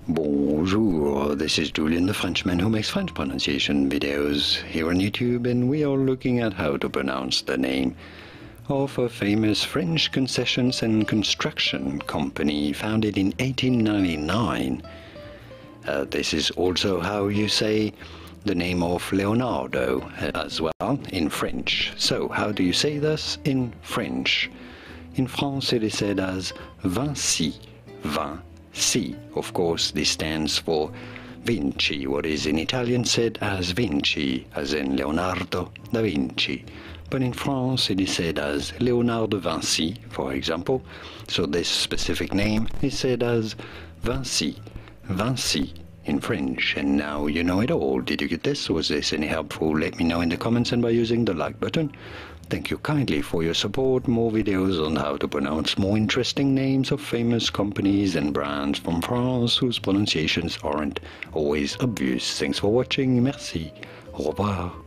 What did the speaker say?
Bonjour, this is Julien, the Frenchman who makes French pronunciation videos here on YouTube, and we are looking at how to pronounce the name of a famous French concessions and construction company founded in 1899. This is also how you say the name of Leonardo as well in French. So how do you say this in French? In France it is said as Vinci, Vinci. Of course this stands for Vinci, what is in Italian said as Vinci, as in Leonardo da Vinci. But in France it is said as Leonardo da Vinci, for example. So this specific name is said as Vinci, Vinci in French. And now you know it all. Did you get this? Was this any helpful? Let me know in the comments and by using the like button. Thank you kindly for your support. More videos on how to pronounce more interesting names of famous companies and brands from France whose pronunciations aren't always obvious. Thanks for watching. Merci. Au revoir.